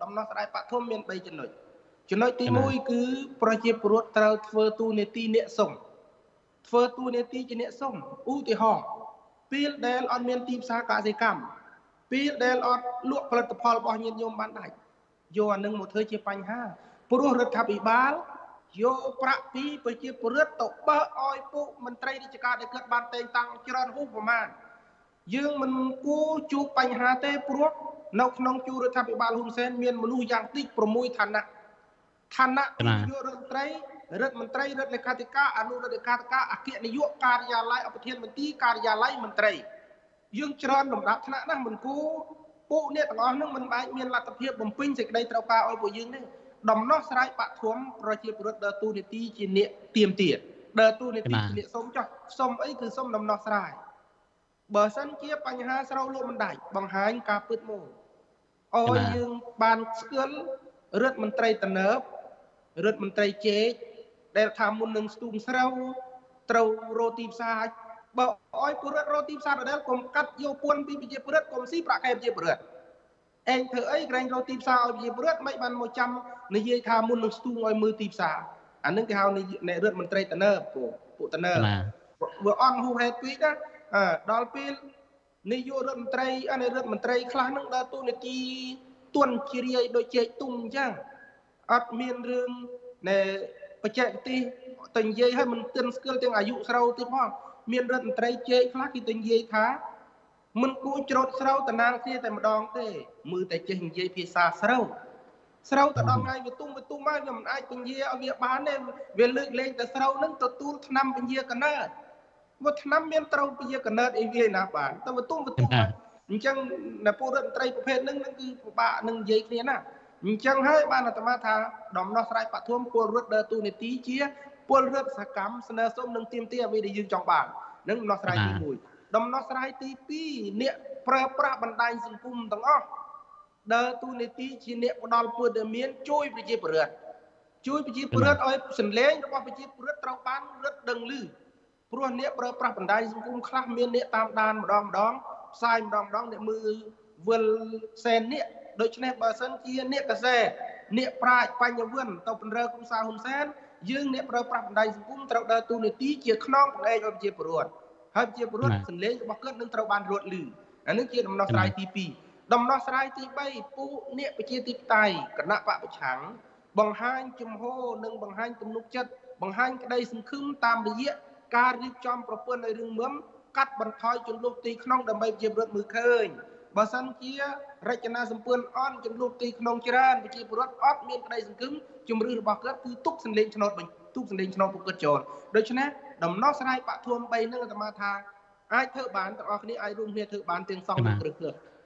ដំណោះស្រាយបឋមមាន3ចំណុចទី1គឺប្រជាពលរដ្ឋត្រូវធ្វើទូនីតិអ្នកសុំធ្វើទូនីតិជាអ្នកសុំឧទាហរណ៍ពេលដែលអត់មានទីផ្សារកសិកម្មពេលដែលអត់លក់ផលិតផលរបស់ញាតិញោមបានដាច់យកអានឹងមកធ្វើជាបញ្ហាព្រោះរដ្ឋាភិបាលយកប្រាក់ពីប្រជាពលរដ្ឋទៅបើឲ្យពួកមន្ត្រីរាជការដែលគាត់បានតែងតាំងច្រើនហួសប្រមាណយើងមិនគួរជួបបញ្ហាទេព្រោះនៅក្នុងជួររដ្ឋាភិបាលហ៊ុនសែនមានមនុស្សយ៉ាងតិច6ឋានៈនាយករដ្ឋមន្ត្រីរដ្ឋលេខាធិការអនុរដ្ឋលេខាធិការអគ្គនាយកការិយាល័យអប្រធានមន្ត្រីការិយាល័យមន្ត្រីយើងច្រើនលំដាប់ថ្នាក់ណាស់មិនគួរពួកអ្នកទាំងអស់ហ្នឹងមិនបាច់មានលទ្ធភាពបំពេញសេចក្តីត្រូវការឲ្យពួកយើងទេដំណោះស្រាយបឋមប្រជាពលរដ្ឋដើរតួនាទីជាអ្នកទៀមទាដើរតួនាទីជាអ្នកសុំចោះសុំអីគឺសុំដំណោះស្រាយបើសិនជាបញ្ហាស្រូវលក់មិនដាច់បង្ហាញការពិតមកឲ្យយើងបានស្គាល់រដ្ឋមន្ត្រីតំណើបរដ្ឋមន្ត្រីជេកដែលថាមុននឹងស្ទូងស្រូវត្រូវរកទីផ្សារបើឲ្យពលរដ្ឋរកទីផ្សារដដែលកុំកាត់យកពន្ធពីប្រជាពលរដ្ឋកុំស៊ីប្រាក់ខែប្រជាពលរដ្ឋឯងធ្វើអីក្រែងរកទីផ្សារឲ្យប្រជាពលរដ្ឋមិនបានមកចាំនិយាយថាមុននឹងស្ទូងឲ្យមើលទីផ្សារអានឹងគេហៅអ្នករដ្ឋមន្ត្រីតំណើបពួកតំណើបវាអន់ហួសហេតុពេកណាដល់ពេលនាយករដ្ឋមន្ត្រីរដ្ឋមន្ត្រីខ្លះនឹងដើរតួនាទីទន់ជ្រាយដូចជែកទុំអញ្ចឹងអត់មានរឿងណែបច្ចេកទេសទៅនិយាយឲ្យមិនទិនស្គាល់ទាំងអាយុស្រូវទៀតផងមានរដ្ឋមន្ត្រីជែកខ្លះគេទៅនិយាយថាមិនគួរច្រូតស្រូវតំណាងគ្នាតែម្ដងទេមើលតែចេះនិយាយភាសាស្រូវទៅដល់ថ្ងៃវាទុំមកវាមិនអាចពញាឲ្យវាបានទេវាលើកលែងតែស្រូវនឹងទទួលថ្នាំពញាកណើតមកថ្នាំមានត្រូវពញាកណើតអីវាណាបានតែវាទុំអញ្ចឹងនៅពលរដ្ឋមន្ត្រីប្រភេទហ្នឹងគឺពិបាកនឹងនិយាយគ្នាណាអញ្ចឹងហើយបានអាត្មាថាដំណោះស្រាយបឋមពលរដ្ឋដើរតួនាទីជាពលរដ្ឋសកម្មស្នើសុំនឹងទាមទារអ្វីដែលយើងចង់បាននឹងដំណោះស្រាយទី1ដំណោះស្រាយទី2អ្នកប្រើប្រាស់បណ្ដាញសង្គមទាំងអស់ដើរតួនាទីជាអ្នកផ្ដល់ព័ត៌មានជួយប្រជាពលរដ្ឋឲ្យសន្លេងរបស់ប្រជាពលរដ្ឋត្រូវបានរដ្ឋដឹងឮព្រោះអ្នកប្រើប្រាស់បណ្ដាញសង្គមខ្លះមានអ្នកតាមដានម្ដងផ្សាយម្ដងអ្នកមើលវិលសែននេះដូច្នេះបើសិនជាអ្នកកសែអ្នកប្រាជ្ញបញ្ញវន្តទៅពង្រើគ្រួសារហ៊ុនសែនយើងអ្នកប្រើប្រាស់បណ្ដាញសង្គមត្រូវដើរតួនាទីជាខ្នងបង្អែកឲ្យប្រជាពលរដ្ឋហើយប្រជាពលរដ្ឋសន្លេងរបស់គាត់នឹងត្រូវបានរត់ឮអានេះជាដំណោះស្រាយទី2ដំណោះស្រាយទី3ពួកអ្នកប្រជាធិបតេយ្យគណៈបកប្រឆាំងបង្ហាញជំហរនិងបង្ហាញទំនុកចិត្តបង្ហាញក្តីសង្ឃឹមតាមរយៈការរៀបចំប្រព័ន្ធឲ្យរឿងមឹមកាត់បន្ថយចំនួនទីក្នុងដើម្បីប្រជាពលរដ្ឋមើលឃើញបើសិនជារចនាសម្ព័ន្ធអន់ចំនួនទីក្នុងច្រើនប្រជាពលរដ្ឋអត់មានក្តីសង្ឃឹមជំរឿនរបស់គាត់គឺទុកសន្លេងឆ្នោតពួកគាត់ចូលដូច្នេះដំណោះស្រាយបឋម3នឹងអាត្មាថាអាចធ្វើបានទាំងអស់គ្នាអាចរួមគ្នាធ្វើបានទាំងសងនិងគ្រឹះ